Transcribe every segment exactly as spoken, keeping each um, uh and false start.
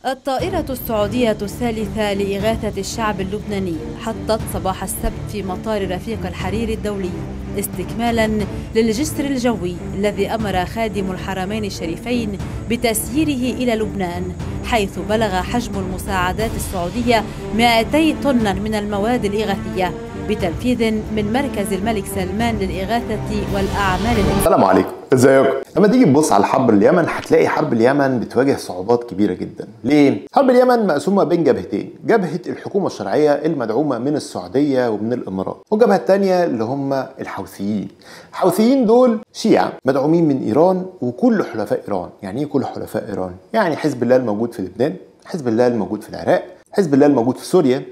الطائرة السعودية الثالثة لإغاثة الشعب اللبناني حطت صباح السبت في مطار رفيق الحريري الدولي استكمالا للجسر الجوي الذي أمر خادم الحرمين الشريفين بتسييره إلى لبنان، حيث بلغ حجم المساعدات السعودية مئتي طن من المواد الإغاثية بتنفيذ من مركز الملك سلمان للإغاثة والأعمال الإنسانية. السلام عليكم، ازيكم؟ لما تيجي تبص على حرب اليمن هتلاقي حرب اليمن بتواجه صعوبات كبيرة جدا. ليه؟ حرب اليمن مقسومة بين جبهتين، جبهة الحكومة الشرعية المدعومة من السعودية ومن الإمارات، والجبهة الثانية اللي هم الحوثيين. الحوثيين دول شيعة مدعومين من إيران وكل حلفاء إيران. يعني إيه كل حلفاء إيران؟ يعني حزب الله الموجود في لبنان، حزب الله الموجود في العراق، حزب الله الموجود في سوريا،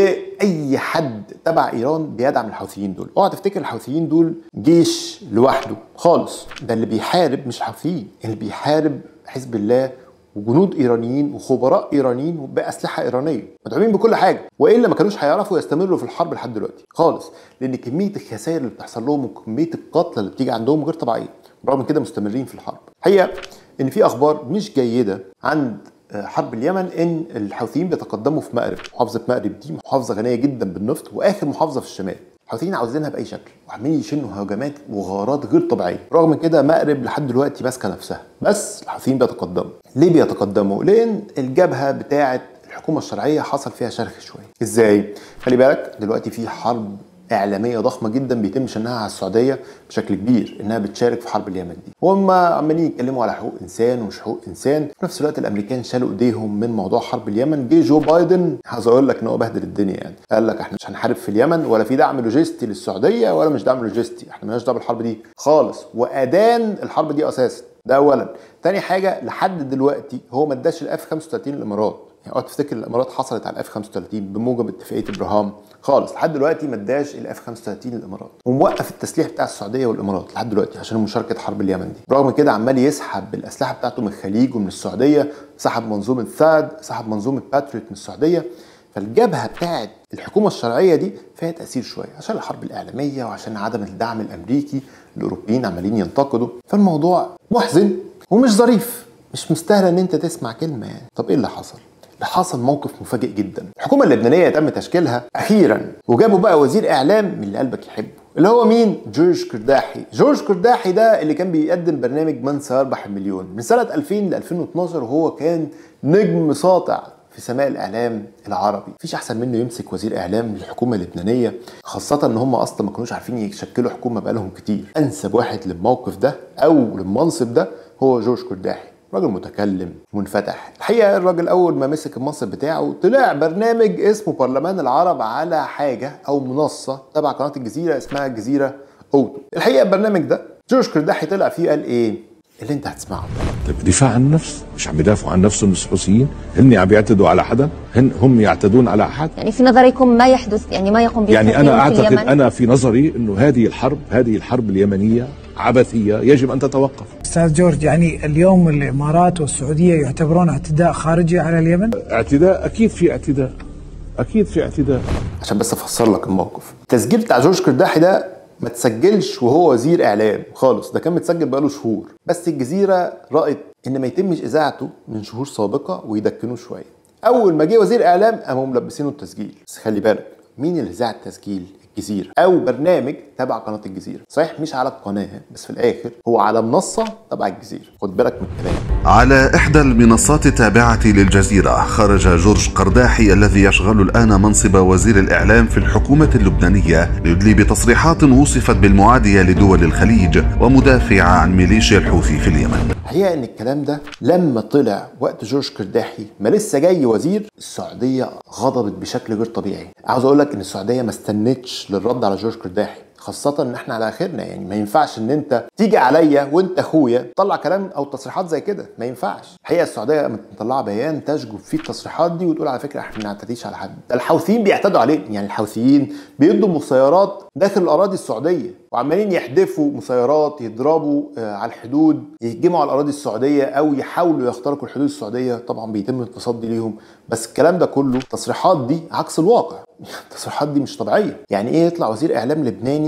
واي حد تبع ايران بيدعم الحوثيين دول. اوعى تفتكر الحوثيين دول جيش لوحده خالص، ده اللي بيحارب مش الحوثيين، اللي بيحارب حزب الله وجنود ايرانيين وخبراء ايرانيين وباسلحه ايرانيه مدعومين بكل حاجه، والا ما كانوش هيعرفوا يستمروا في الحرب لحد دلوقتي خالص، لان كميه الخسائر اللي بتحصل لهم وكميه القتلى اللي بتيجي عندهم غير طبيعيه. برغم كده مستمرين في الحرب. حقيقه ان في اخبار مش جيده عند حرب اليمن، ان الحوثيين بيتقدموا في مأرب. محافظه مأرب دي محافظه غنيه جدا بالنفط واخر محافظه في الشمال. الحوثيين عاوزينها باي شكل وعمالين يشنوا هجمات وغارات غير طبيعيه. رغم كده مأرب لحد دلوقتي ماسكه نفسها، بس الحوثيين بيتقدموا. ليه بيتقدموا؟ لان الجبهه بتاعه الحكومه الشرعيه حصل فيها شرخ شويه. ازاي؟ خلي بالك دلوقتي في حرب اعلاميه ضخمه جدا بيتم شنها على السعوديه بشكل كبير انها بتشارك في حرب اليمن دي، وهم عمالين يتكلموا على حقوق انسان ومش حقوق انسان. في نفس الوقت الامريكان شالوا ايديهم من موضوع حرب اليمن. جه جو بايدن عايز اقول لك ان هو بهدل الدنيا، يعني قال لك احنا مش هنحارب في اليمن ولا في دعم لوجستي للسعوديه ولا مش دعم لوجستي، احنا مالناش دعوه بالحرب دي خالص، وادان الحرب دي اساسا. ده اولا. تاني حاجه، لحد دلوقتي هو ما اداش الاف خمسة وثلاثين للامارات. يعني اوعى تفتكر الامارات حصلت على الاف خمسة وثلاثين بموجب اتفاقيه ابراهام خالص. لحد دلوقتي ما اداش الاف خمسة وثلاثين للامارات، وموقف التسليح بتاع السعوديه والامارات لحد دلوقتي عشان مشاركه حرب اليمن دي. رغم كده عمال يسحب الاسلحه بتاعته من الخليج ومن السعوديه، سحب منظومه ثاد، سحب منظومه باتريوت من السعوديه. فالجبهه بتاعت الحكومه الشرعيه دي فيها تاثير شويه عشان الحرب الاعلاميه وعشان عدم الدعم الامريكي. الاوروبيين عمالين ينتقدوا، فالموضوع محزن ومش ظريف، مش مستاهله ان انت تسمع كلمه يعني. طب ايه اللي حصل؟ اللي حصل موقف مفاجئ جدا. الحكومه اللبنانيه تم تشكيلها اخيرا، وجابوا بقى وزير اعلام من اللي قلبك يحبه، اللي هو مين؟ جورج كرداحي. جورج كرداحي ده اللي كان بيقدم برنامج من سيربح المليون من سنه ألفين ل ألفين واثناشر، وهو كان نجم ساطع في سماء الاعلام العربي. مفيش احسن منه يمسك وزير اعلام للحكومه اللبنانيه، خاصه ان هم اصلا ما كانوش عارفين يشكلوا حكومه بقالهم كتير. انسب واحد للموقف ده او للمنصب ده هو جورج كرداحي. راجل متكلم منفتح. الحقيقه الراجل اول ما مسك المنصب بتاعه طلع برنامج اسمه برلمان العرب على حاجه او منصه تبع قناه الجزيره اسمها الجزيره اوتو. الحقيقه البرنامج ده جورج كرداحي طلع فيه قال ايه؟ اللي انت هتسمعه. طيب دفاع عن النفس، مش عم بيدافعوا عن نفسهم الحوثيين؟ هن عم بيعتدوا على حدا؟ هن هم يعتدون على احد؟ يعني في نظركم ما يحدث، يعني ما يقوم به يعني انا اعتقد في انا في نظري انه هذه الحرب هذه الحرب اليمنيه عبثيه يجب ان تتوقف. استاذ جورج، يعني اليوم الامارات والسعوديه يعتبرون اعتداء خارجي على اليمن؟ اعتداء، اكيد في اعتداء، اكيد في اعتداء. عشان بس افسر لك الموقف، التسجيل بتاع جورج كرداحي ده ما تسجلش وهو وزير اعلام خالص، ده كان متسجل بقاله شهور، بس الجزيره رأت ان ما يتمش اذاعته من شهور سابقه ويدكنوه شويه. اول ما جه وزير اعلام قاموا ملبسينه التسجيل. بس خلي بالك مين اللي ذاع التسجيل؟ الجزيره، او برنامج تبع قناه الجزيره. صحيح مش على القناه، بس في الاخر هو على منصه تبع الجزيره. خد بالك من الكلام. على احدى المنصات التابعه للجزيره خرج جورج قرداحي الذي يشغل الان منصب وزير الاعلام في الحكومه اللبنانيه ليدلي بتصريحات وصفت بالمعاديه لدول الخليج ومدافعه عن ميليشيا الحوثي في اليمن. الحقيقه ان الكلام ده لما طلع وقت جورج كرداحي ما لسه جاي وزير، السعوديه غضبت بشكل غير طبيعي. عاوز اقول لك ان السعوديه ما استنتش للرد على جورج كرداحي، خاصة ان احنا على اخرنا. يعني ما ينفعش ان انت تيجي عليا وانت اخويا تطلع كلام او تصريحات زي كده، ما ينفعش. الحقيقة السعودية مطلعة بيان تشجب فيه التصريحات دي وتقول على فكرة احنا ما بنعتديش على حد. ده الحوثيين بيعتدوا علينا، يعني الحوثيين بيدوا مسيرات داخل الاراضي السعودية وعمالين يحدفوا مسيرات، يضربوا على الحدود، يهجموا على الاراضي السعودية او يحاولوا يخترقوا الحدود السعودية. طبعا بيتم التصدي ليهم، بس الكلام ده كله التصريحات دي عكس الواقع. التصريحات دي مش طبيعيه. يعني ايه يطلع وزير اعلام لبناني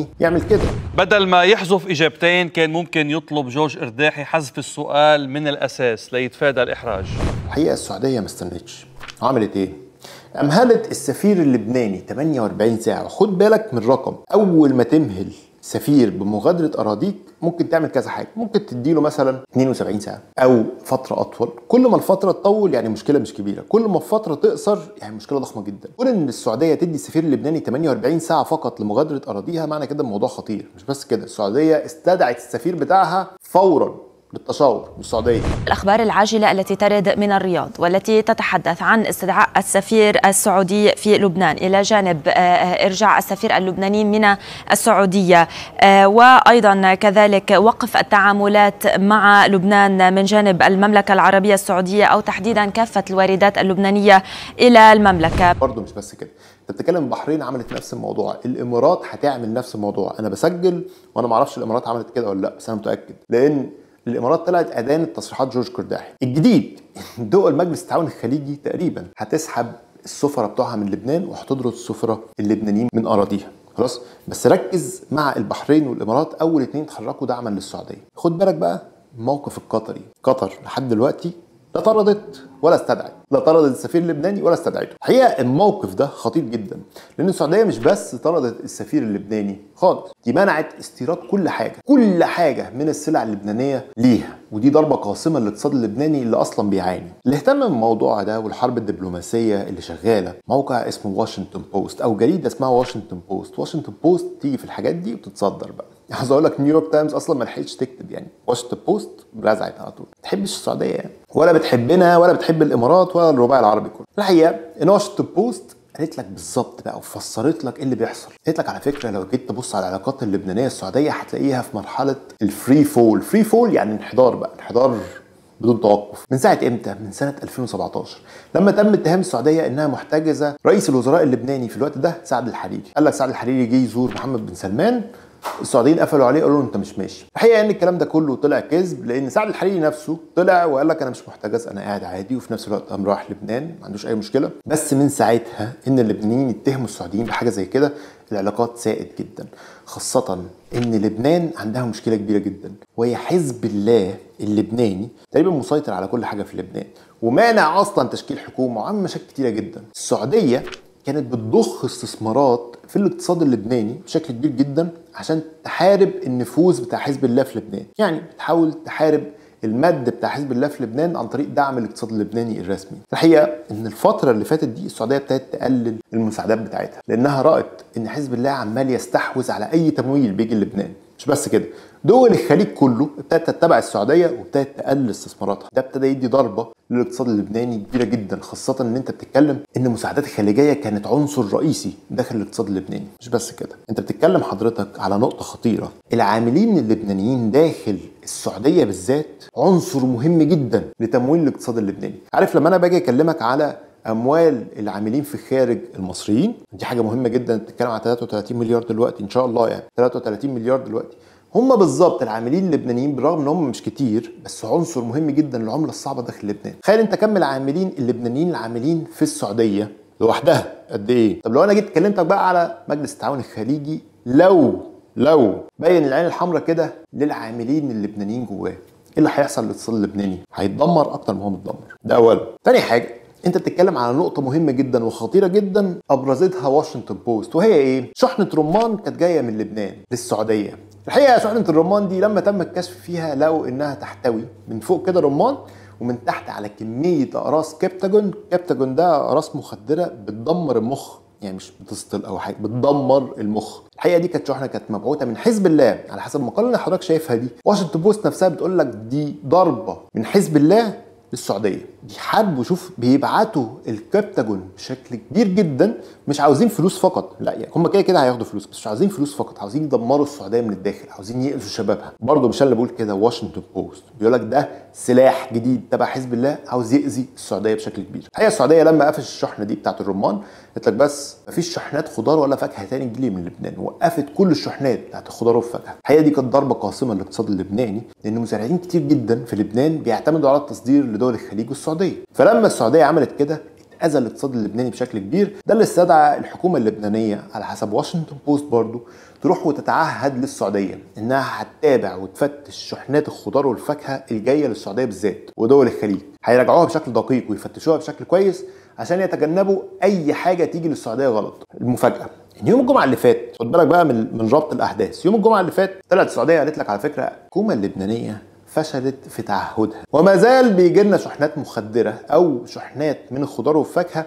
اللبناني يعمل كده. بدل ما يحذف اجابتين كان ممكن يطلب جورج قرداحي حذف السؤال من الاساس ليتفادى الاحراج. الحقيقه السعوديه ما استنتش، عملت ايه؟ امهلت السفير اللبناني ثمانية وأربعين ساعه. خد بالك من رقم، اول ما تمهل سفير بمغادره اراضيك ممكن تعمل كذا حاجه، ممكن تديله مثلا اثنين وسبعين ساعه او فتره اطول. كل ما الفتره تطول يعني مشكله مش كبيره، كل ما الفتره تقصر يعني مشكله ضخمه جدا. كون ان السعوديه تدي السفير اللبناني ثمانية وأربعين ساعه فقط لمغادره اراضيها معنى كده الموضوع خطير. مش بس كده، السعوديه استدعت السفير بتاعها فورا بالتشاور من السعوديه. الأخبار العاجلة التي ترد من الرياض والتي تتحدث عن استدعاء السفير السعودي في لبنان إلى جانب إرجاع السفير اللبناني من السعودية، وأيضا كذلك وقف التعاملات مع لبنان من جانب المملكة العربية السعودية أو تحديدا كافة الواردات اللبنانية إلى المملكة. برضه مش بس كده، انت بتتكلم البحرين عملت نفس الموضوع، الامارات هتعمل نفس الموضوع. انا بسجل وانا ما اعرفش الامارات عملت كده ولا لا، بس انا متاكد لان الامارات طلعت ادانت تصريحات جورج قرداحي. الجديد دول مجلس التعاون الخليجي تقريبا هتسحب السفراء بتوعها من لبنان وهتطرد السفراء اللبنانيين من اراضيها، خلاص. بس ركز مع البحرين والامارات، اول اتنين اتحركوا دعما للسعوديه. خد بالك بقى الموقف القطري، قطر لحد دلوقتي لا طردت ولا استدعت، لا طردت السفير اللبناني ولا استدعته. الحقيقه الموقف ده خطير جدا، لان السعوديه مش بس طردت السفير اللبناني خالص، دي منعت استيراد كل حاجه كل حاجه من السلع اللبنانيه ليها، ودي ضربه قاسمه للاقتصاد اللبناني اللي اصلا بيعاني. اللي اهتم بالموضوع ده والحرب الدبلوماسيه اللي شغاله موقع اسمه واشنطن بوست او جريده اسمها واشنطن بوست. واشنطن بوست تيجي في الحاجات دي وتتصدر بقى. عايز اقول لك نيويورك تايمز اصلا ما لحقتش تكتب، يعني واشنطن بوست رزعت على طول. ما بتحبش السعوديه يعني، ولا بتحبنا ولا بتحب الامارات ولا الرباعي العربي كله. الحقيقه ان واشنطن بوست قالت لك بالظبط بقى وفسرت لك ايه اللي بيحصل. قالت لك على فكره لو جيت تبص على العلاقات اللبنانيه السعوديه هتلاقيها في مرحله الفري فول. فري فول يعني انحدار بقى، انحدار بدون توقف. من ساعه امتى؟ من سنه ألفين وسبعتاشر لما تم اتهام السعوديه انها محتجزه رئيس الوزراء اللبناني في الوقت ده سعد الحريري. قال لك سعد الحريري جه يزور محمد بن سلمان، السعوديين قفلوا عليه قالوا له انت مش ماشي. الحقيقه ان الكلام ده كله طلع كذب، لان سعد الحريري نفسه طلع وقال لك انا مش محتجز، انا قاعد عادي، وفي نفس الوقت قام راح لبنان ما عندوش اي مشكله. بس من ساعتها ان اللبنانيين يتهموا السعوديين بحاجه زي كده العلاقات ساءت جدا، خاصه ان لبنان عندها مشكله كبيره جدا وهي حزب الله اللبناني تقريبا مسيطر على كل حاجه في لبنان ومانع اصلا تشكيل حكومه وعامل مشاكل كتيره جدا. السعوديه كانت بتضخ استثمارات في الاقتصاد اللبناني بشكل كبير جدا عشان تحارب النفوذ بتاع حزب الله في لبنان، يعني بتحاول تحارب المد بتاع حزب الله في لبنان عن طريق دعم الاقتصاد اللبناني الرسمي. الحقيقه ان الفتره اللي فاتت دي السعوديه ابتدت تقلل المساعدات بتاعتها لانها رأت ان حزب الله عمال يستحوذ على اي تمويل بيجي لبنان. مش بس كده، دول الخليج كله ابتدت تتبع السعوديه وابتدت تقلل استثماراتها. ده ابتدى يدي ضربه للاقتصاد اللبناني كبيره جدا، خاصه ان انت بتتكلم ان المساعدات الخليجيه كانت عنصر رئيسي داخل الاقتصاد اللبناني. مش بس كده، انت بتتكلم حضرتك على نقطه خطيره، العاملين اللبنانيين داخل السعوديه بالذات عنصر مهم جدا لتمويل الاقتصاد اللبناني. عارف لما انا باجي اكلمك على اموال العاملين في الخارج المصريين، دي حاجه مهمه جدا، بتتكلم على ثلاثة وثلاثين مليار دلوقتي ان شاء الله، يعني ثلاثة وثلاثين مليار دلوقتي. هم بالظبط العاملين اللبنانيين بالرغم ان هم مش كتير بس عنصر مهم جدا للعمله الصعبه داخل لبنان. تخيل انت كم العاملين اللبنانيين العاملين في السعوديه لوحدها قد ايه؟ طب لو انا جيت كلمتك بقى على مجلس التعاون الخليجي، لو لو بين العين الحمراء كده للعاملين اللبنانيين جواه، ايه اللي هيحصل للاقتصاد اللبناني؟ هيتدمر اكتر ما هو متدمر. ده اولا. تاني حاجه، انت بتتكلم على نقطه مهمه جدا وخطيره جدا ابرزتها واشنطن بوست، وهي ايه؟ شحنه رمان كانت جايه من لبنان للسعوديه. الحقيقه شحنه الرمان دي لما تم الكشف فيها لقوا انها تحتوي من فوق كده رمان ومن تحت على كميه اقراص كبتاجون. كبتاجون ده اقراص مخدره بتدمر المخ، يعني مش بتسطل او حاجه، بتدمر المخ. الحقيقه دي كانت شحنه كانت مبعوثه من حزب الله على حسب المقاله اللي حضرتك شايفها دي. واشنطن بوست نفسها بتقول لك دي ضربه من حزب الله للسعوديه، دي حرب. وشوف بيبعتوا الكبتاجون بشكل كبير جدا، مش عاوزين فلوس فقط، لا يعني هم كده كده هياخدوا فلوس، بس مش عاوزين فلوس فقط، عاوزين يدمروا السعوديه من الداخل، عاوزين يقتلوا شبابها. برضه مش انا اللي بقول كده، واشنطن بوست بيقول لك ده سلاح جديد تبع حزب الله عاوز يأذي السعوديه بشكل كبير. الحقيقه السعوديه لما قفش الشحنه دي بتاعت الرمان قالت لك بس مفيش شحنات خضار ولا فاكهه تاني تجيلي من لبنان، وقفت كل الشحنات بتاعت الخضار والفاكهه. الحقيقه دي كانت ضربه قاسمه للاقتصاد اللبناني، لان مزارعين كتير جدا في لبنان بيعتمدوا على التصدير لدول الخليج والسعوديه. فلما السعوديه عملت كده اذى الاقتصاد اللبناني بشكل كبير. ده اللي استدعى الحكومه اللبنانيه على حسب واشنطن بوست برضو تروح وتتعهد للسعوديه انها هتتابع وتفتش شحنات الخضار والفاكهه الجايه للسعوديه بالذات ودول الخليج، هيراجعوها بشكل دقيق ويفتشوها بشكل كويس عشان يتجنبوا اي حاجه تيجي للسعوديه غلط. المفاجاه ان يوم الجمعه اللي فات، خد بالك بقى من من ربط الاحداث، يوم الجمعه اللي فات طلعت السعوديه قالت لك على فكره الحكومه اللبنانيه فشلت في تعهدها وما زال بيجي لنا شحنات مخدره او شحنات من الخضار والفاكهه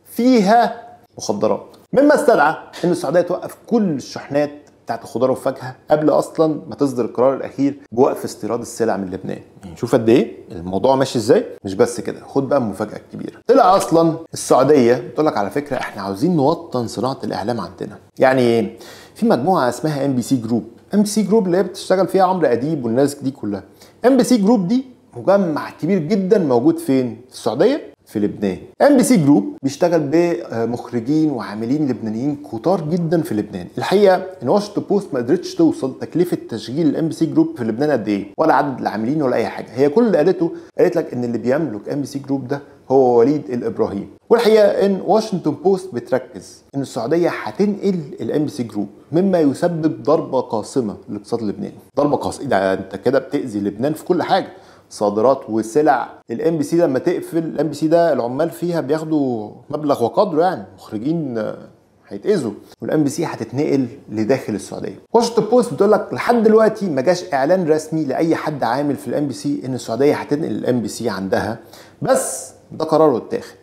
فيها مخدرات، مما استدعى ان السعوديه توقف كل الشحنات بتاعت الخضار والفاكهه قبل اصلا ما تصدر القرار الاخير بوقف استيراد السلع من لبنان. يعني شوف قد ايه الموضوع ماشي ازاي. مش بس كده، خد بقى المفاجاه الكبيره، طلع اصلا السعوديه بتقول لك على فكره احنا عاوزين نوطن صناعه الاعلام عندنا. يعني ايه؟ في مجموعه اسمها ام بي سي جروب، ام بي سي جروب اللي هي بتشتغل فيها عمرو اديب والناس دي كلها. ام بي سي جروب دي مجمع كبير جدا موجود فين؟ في السعوديه، في لبنان. ام بي سي جروب بيشتغل بمخرجين وعاملين لبنانيين كتار جدا في لبنان. الحقيقه ان واشنطن بوست ما قدرتش توصل تكلفه تشغيل الام بي سي جروب في لبنان قد ايه، ولا عدد العاملين ولا اي حاجه. هي كل اللي قالته قالت لك ان اللي بيملك ام بي سي جروب ده هو وليد الابراهيم. والحقيقه ان واشنطن بوست بتركز ان السعوديه هتنقل الام بي سي جروب، مما يسبب ضربه قاصمه للاقتصاد اللبناني. ضربه قاصمه، ده انت كده بتاذي لبنان في كل حاجه، صادرات وسلع. الام بي سي لما تقفل الام بي سي ده العمال فيها بياخدوا مبلغ وقدره، يعني مخرجين هيتاذوا، والام بي سي هتتنقل لداخل السعوديه. واشنطن بوست بتقول لك لحد دلوقتي ما جاش اعلان رسمي لاي حد عامل في الام بي سي ان السعوديه هتنقل الام بي سي عندها، بس ده قرار اتاخد.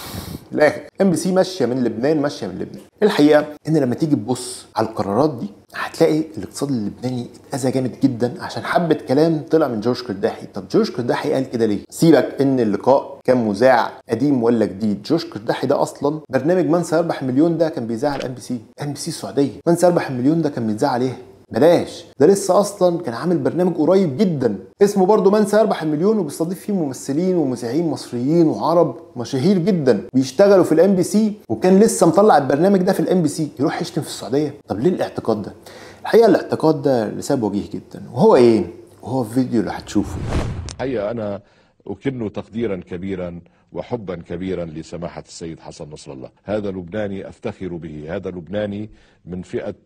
الاخر ام بي سي ماشيه من لبنان، ماشيه من لبنان. الحقيقه ان لما تيجي تبص على القرارات دي هتلاقي الاقتصاد اللبناني اتاذى جامد جدا عشان حبه كلام طلع من جورج كرداحي. طب جورج كرداحي قال كده ليه؟ سيبك ان اللقاء كان مذاع قديم ولا جديد، جورج كرداحي ده اصلا برنامج من سيربح المليون ده كان بيذاع على الام بي سي، ام بي سي السعوديه. من سيربح المليون ده كان بيتذاع عليه بلاش، ده لسه اصلا كان عامل برنامج قريب جدا اسمه برضه من سيربح المليون، وبيستضيف فيه ممثلين ومذيعين مصريين وعرب مشاهير جدا بيشتغلوا في الام بي سي، وكان لسه مطلع البرنامج ده في الام بي سي، يروح يشتم في السعوديه. طب ليه الاعتقاد ده؟ الحقيقه الاعتقاد ده لسبب وجيه جدا، وهو ايه؟ وهو الفيديو اللي هتشوفه. الحقيقه انا اكن تقديرا كبيرا وحبا كبيرا لسماحة السيد حسن نصر الله. هذا لبناني أفتخر به، هذا لبناني من فئة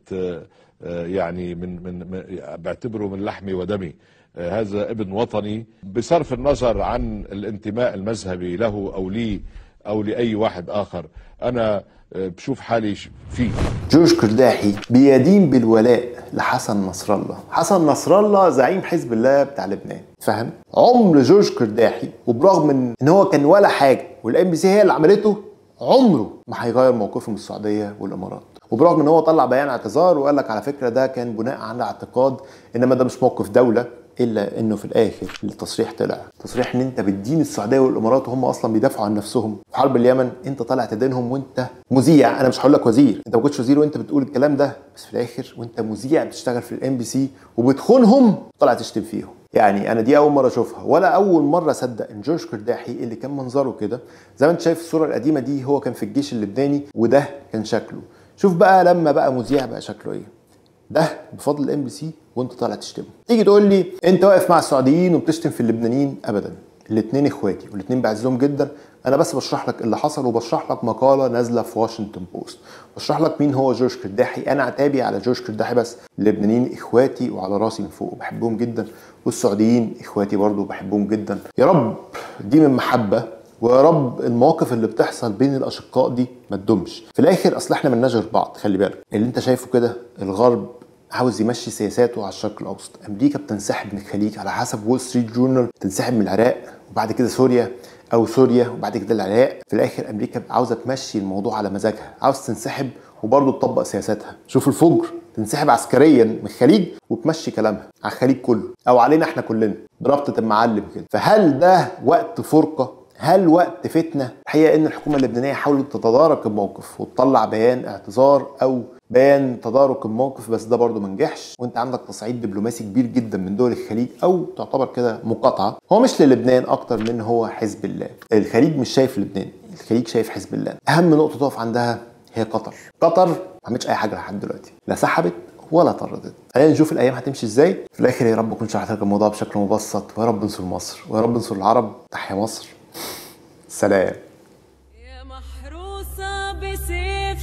يعني من من بعتبره من لحمي ودمي، هذا ابن وطني بصرف النظر عن الانتماء المذهبي له أو لي أو لأي واحد آخر. أنا بشوف حالي فيه. جورج كرداحي بيدين بالولاء لحسن نصر الله. حسن نصر الله زعيم حزب الله بتاع لبنان، فاهم؟ عمر جورج كرداحي وبرغم من ان هو كان ولا حاجه والام بي سي هي اللي عملته، عمره ما هيغير موقفه من السعوديه والامارات. وبرغم ان هو طلع بيان اعتذار وقال لك على فكره ده كان بناء على اعتقاد انما ده مش موقف دوله، الا انه في الاخر التصريح طلع تصريح ان انت بتدين السعوديه والامارات وهم اصلا بيدافعوا عن نفسهم في حرب اليمن. انت طالع تدينهم وانت مذيع، انا مش هقول لك وزير، انت ما كنتش وزير وانت بتقول الكلام ده، بس في الاخر وانت مذيع بتشتغل في الام بي سي وبتخونهم طالع تشتم فيهم. يعني انا دي اول مره اشوفها، ولا اول مره اصدق ان جورج كرداحي اللي كان منظره كده زي ما انت شايف الصوره القديمه دي هو كان في الجيش اللبناني وده كان شكله. شوف بقى لما بقى مذيع بقى شكله ايه. ده بفضل الام بي سي وانت طالع تشتم. تيجي تقول لي انت واقف مع السعوديين وبتشتم في اللبنانيين، ابدا، الاثنين اخواتي والاثنين بعزهم جدا. انا بس بشرح لك اللي حصل وبشرح لك مقاله نازله في واشنطن بوست، بشرح لك مين هو جورج كرداحي. انا عتابي على جورج كرداحي بس، اللبنانيين اخواتي وعلى راسي من فوق وبحبهم جدا، والسعوديين اخواتي برضو بحبهم جدا. يا رب دي من محبه، ويا رب المواقف اللي بتحصل بين الاشقاء دي ما تدومش. في الاخر اصل احنا بنناجر غير بعض، خلي بالك. اللي انت شايفه كده الغرب عاوز يمشي سياساته على الشرق الاوسط، امريكا بتنسحب من الخليج على حسب وول ستريت جورنال، بتنسحب من العراق وبعد كده سوريا او سوريا وبعد كده العراق. في الاخر امريكا عاوزه تمشي الموضوع على مزاجها، عاوز تنسحب وبرضه تطبق سياساتها. شوف الفجر، تنسحب عسكريا من الخليج وتمشي كلامها على الخليج كله او علينا احنا كلنا بربطه المعلم كده. فهل ده وقت فرقه؟ هل وقت فتنه؟ الحقيقه ان الحكومه اللبنانيه حاولت تتدارك الموقف وتطلع بيان اعتذار او بيان تدارك الموقف، بس ده برضه ما نجحش. وانت عندك تصعيد دبلوماسي كبير جدا من دول الخليج او تعتبر كده مقاطعه، هو مش للبنان اكتر من هو حزب الله. الخليج مش شايف لبنان، الخليج شايف حزب الله. اهم نقطه تقف عندها هي قطر. قطر ما عملتش اي حاجه لحد دلوقتي، لا سحبت ولا طردت. خلينا نشوف الايام هتمشي ازاي. في الاخر يا رب اكون شرحت لك الموضوع بشكل مبسط، ويا رب انصر مصر ويا رب انصر العرب. تحيا مصر، سلام.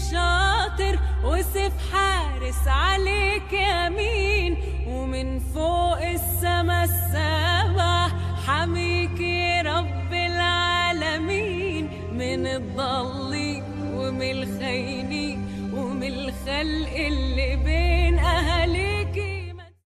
شاطر وسيف حارس عليك يمين، ومن فوق السما السبع حميك يا رب العالمين، من الضالين ومن الخاينين ومن الخلق اللي بين